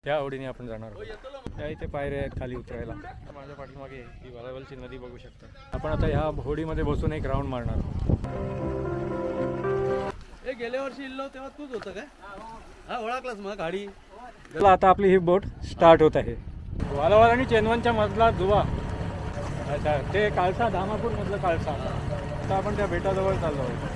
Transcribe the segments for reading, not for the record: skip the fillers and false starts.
त्या ओढीने आपण जाणार आहोत। त्या इथे पायऱ्या आहेत खाली उतरायला। माझ्या पाठीमागे ही वालावलची नदी बघू शकता। आपण आता ह्या होडीमध्ये बसून एक राऊंड मारणार आहोत। ए गेल्या वर्षी इल्लो तेव्हा तूच होतं काय? हा ओळखलास मग गाडी। चला आता आपली ही बोट स्टार्ट होत आहे। वालावल आणि चेनवनच्या मधला दुवा, अच्छा ते काळसा, धामापूर मधलं काळसा। आता आपण त्या बेटाजवळ चाललो आहोत।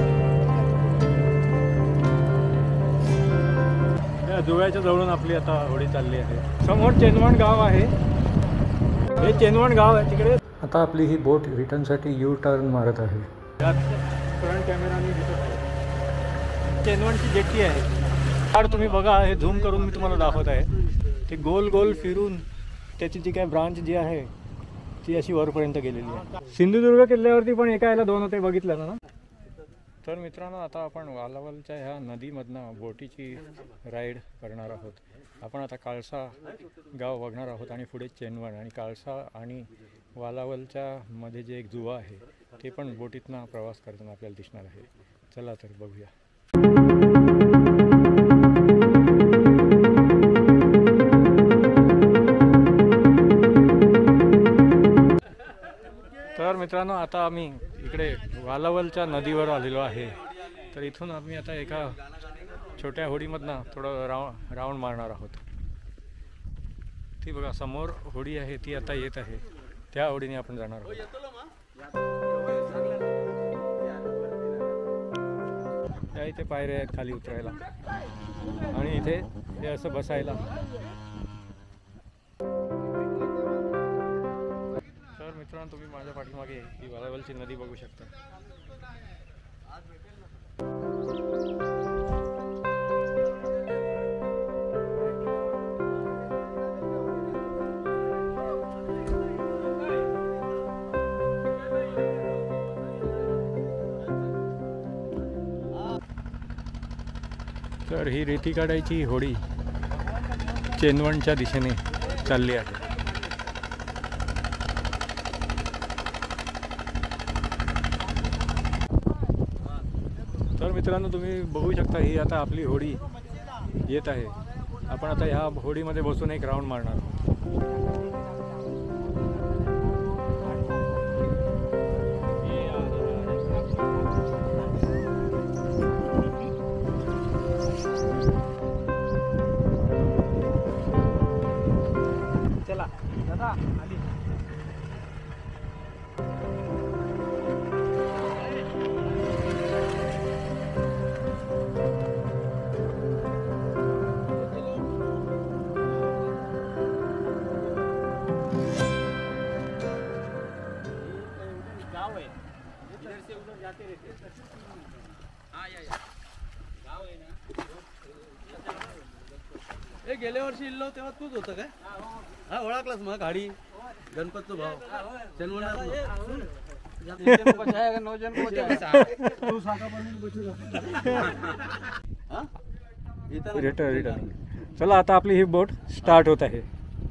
त्या जुव्याच्या जवळून आपली आता होडी चालली आहे। समोर चेनवण गाव आहे, हे चेनवण गाव आहे तिकडे। आता आपली ही बोट रिटर्नसाठी यू टर्न मारत आहे। त्यात फ्रंट कॅमेराने दिसत आहे चेनवणची जेट्टी आहे। तर तुम्ही बघा, हे झूम करून मी तुम्हाला दाखवत आहे। ते गोल गोल फिरून त्याची जी काय ब्रांच जी आहे ती अशी वरपर्यंत गेलेली आहे। सिंधुदुर्ग किल्ल्यावरती पण एका याला दोन होते, बघितलं ना। तर मित्रांनो, आता आपण वालावलच्या ह्या नदीमधनं बोटीची राईड करणार आहोत। आपण आता काळसा गाव बघणार आहोत आणि पुढे चेनवण, आणि काळसा आणि वालावलच्या मध्ये जे एक जुवा आहे ते पण बोटीतनं प्रवास करताना आपल्याला दिसणार आहे। चला तर बघूया। तर मित्रांनो, आता आम्ही इकडे वालावलच्या नदीवर आलेलो आहे। तर इथून आम्ही आता एका छोट्या होडीमधनं थोडं राऊंड मारणार आहोत। ती बघा समोर होडी आहे, ती आता येत आहे। त्या होडीने आपण जाणार आहोत। त्या इथे पायऱ्या आहेत खाली उतरायला, आणि इथे हे असं बसायला। तर मित्रांनो, तुम्ही माझ्या पाठीमागे ही वालावलची नदी बघू शकता। तर ही रेती काढायची होडी चेनवणच्या दिशेने चालली आहे। तर मित्रांनो, तुम्ही बघू शकता, ही आता आपली होडी येत आहे। आपण आता ह्या होडीमध्ये बसून एक राऊंड मारणार आहोत। चला दादा आली। गाव है, इधर से उधर जाते रहते। हाँ या गाव है ना। ए गेल्या वर्षी इल्लो तेव्हा तूच होतं काय? हा ओळखलास मग गाडी। गणपतचा भाव चेनवण। रिटर्न। चला आता आपली ही बोट स्टार्ट होत आहे।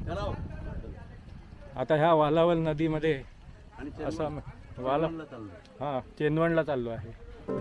आता ह्या वालावल नदीमध्ये असं हां चेनवणला चाललो आहे।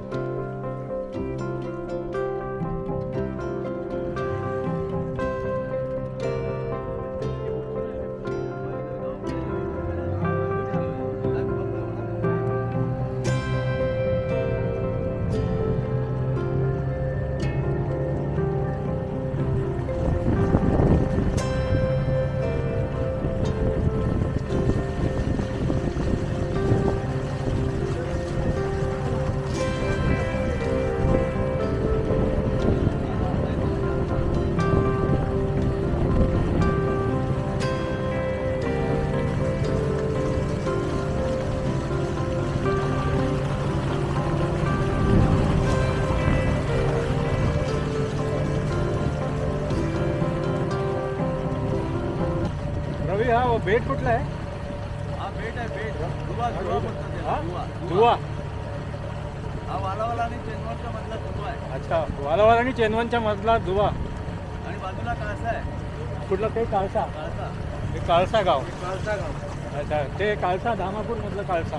रवी, हा वो बेट कुठला आहे? हा बेट आहे, बेट दुवा म्हणतात त्याला, दुवा। दुवा। हा वालावल आणि चेनवणच्या मधला दुवा आहे। अच्छा, वालावल आणि चेनवनच्या मधला दुवा, आणि बाजूला काळसा आहे। कुठला? ते काळसा। काळसा, हे काळसा गाव। काळसा गाव। अच्छा, ते काळसा धामापूर मधलं काळसा।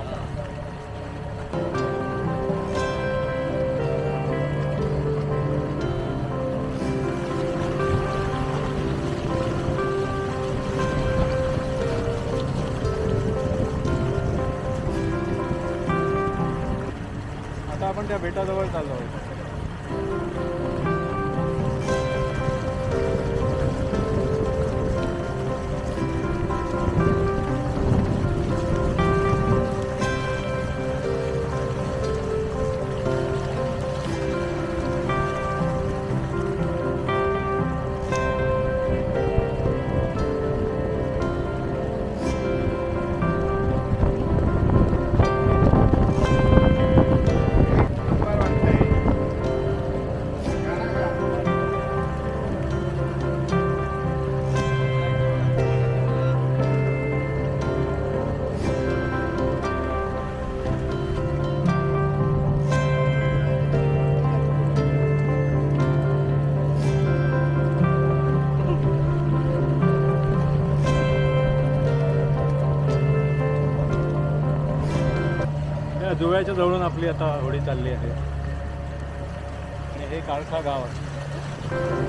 आपण त्या बेटाजवळ चाललो आहोत. जुव्याच्या जवळून आपली आता होडी चालली आहे आणि हे काळसा गाव आहे.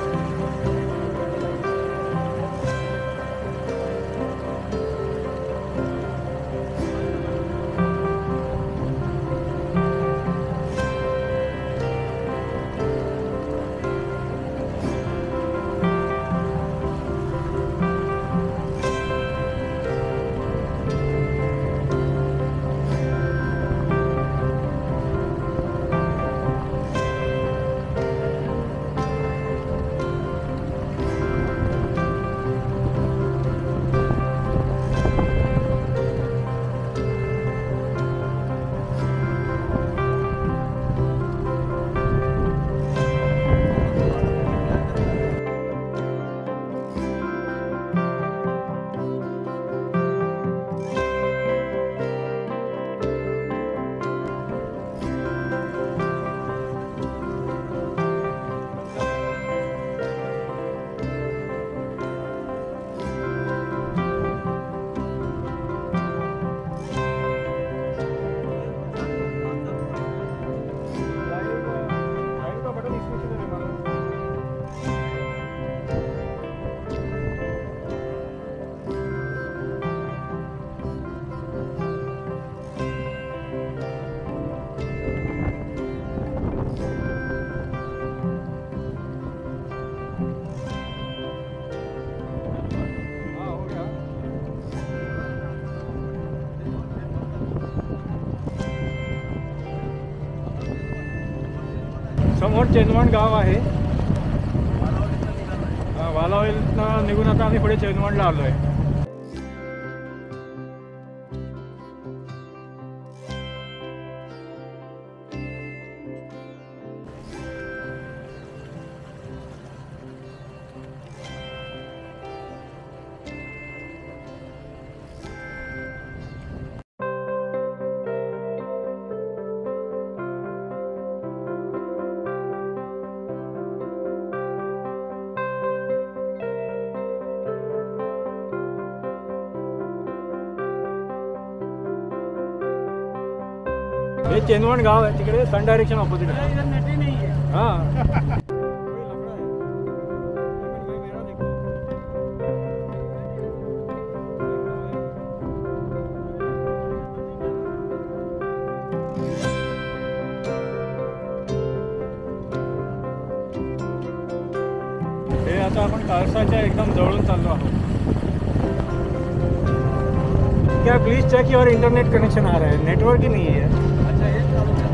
समोर चेनवण गाव आहे. वालावलीतनं निघून आता आम्ही पुढे चेनवणला आलो आहे. हे चेनवण गाव आहे, तिकडे सन डायरेक्शन ऑपोजिट आहे. हां हे आता आपण काळसाच्या एकदम जवळून चाललो आहोत. क्या please check your internet connection आ रहा है, नेटवर्क ही नहीं है. अच्छा ये चालू है.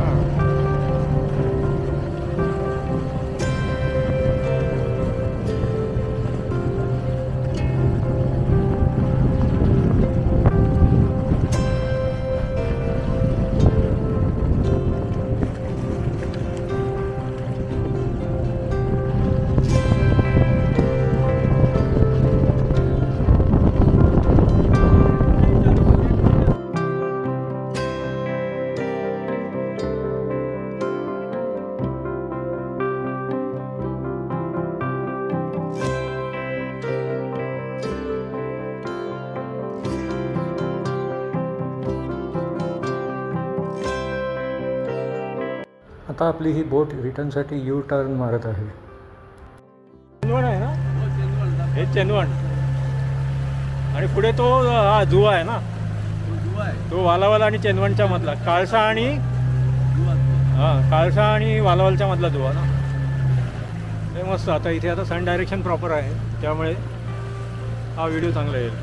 आता आपली ही बोट रिटर्नसाठी यू टर्न मारत आहे. चेनवण आहे ना, हो, चेनवण. हे चेनवण आणि पुढे तो हा जुवा आहे ना, तो जुवा आहे. तो वालावाला आणि चेनवणच्या मधला काळसा आणि जुवा हां, काळसा आणि वालावलच्या मधला दुवा ना. ते मस्त. आता इथे आता सन डायरेक्शन प्रॉपर आहे, त्यामुळे हा व्हिडिओ चांगला येईल.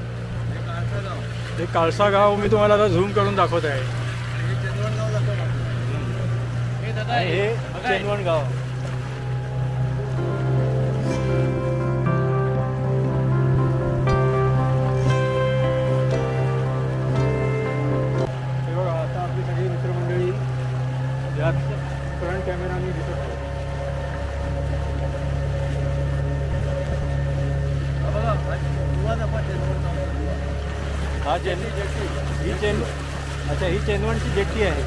हे काळसा गाव मी तुम्हाला आता झूम करून दाखवत आहे. आणि हे चेनवण गाव. हे बघा, आता आपली सगळी मित्रमंडळी यात फ्रंट कॅमेराने दिसत आहे. हा ही अच्छा, ही चेनवणची जेट्टी आहे.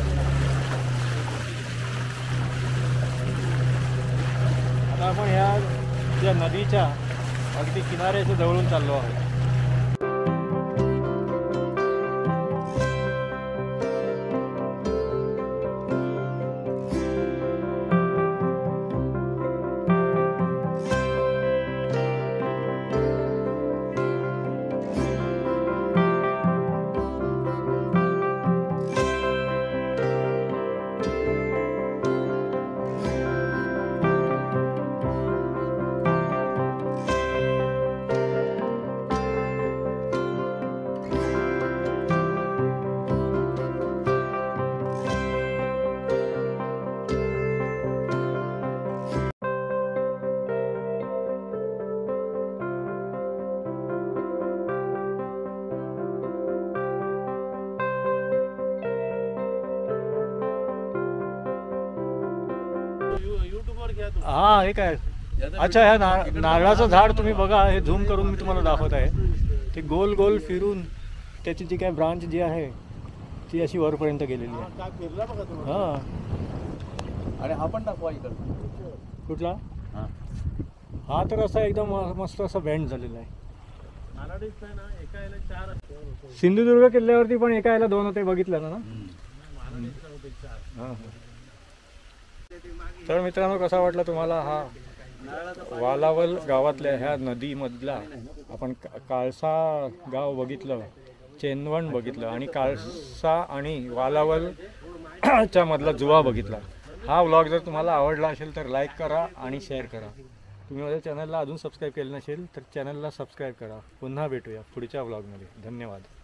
आता आपण ह्या ज्या नदीच्या अगदी किनाऱ्याच्या जवळून चाललो आहोत. हा, हे काय? अच्छा, ह्या नारळाचं झाड तुम्ही बघा, हे झूम करून मी तुम्हाला दाखवत आहे. ते गोल गोल फिरून त्याची जी काय ब्रांच जी आहे ती अशी वरपर्यंत गेलेली आहे. हां, आणि हा पण दाखवा इकडं. कुठला? हा तर असा एकदम मस्त असा बँड झालेला आहे. सिंधुदुर्ग किल्ल्यावरती पण एका याला 2 होते, बघितलं ना? हां. तर मित्रांनो, कसा वाटला तुम्हाला हा वालावल गावातल्या ह्या नदीमधला आपण काळसा गाव बघितलं, चेनवण बघितलं आणि काळसा आणि वालावल च्या मधला जुवा बघितला. हा व्लॉग जर तुम्हाला आवडला असेल तर लाईक करा आणि शेअर करा. तुम्ही माझ्या चॅनलला अजून सबस्क्राईब केलं नसेल तर चॅनलला सबस्क्राईब करा. पुन्हा भेटूया पुढच्या व्लॉगमध्ये. धन्यवाद.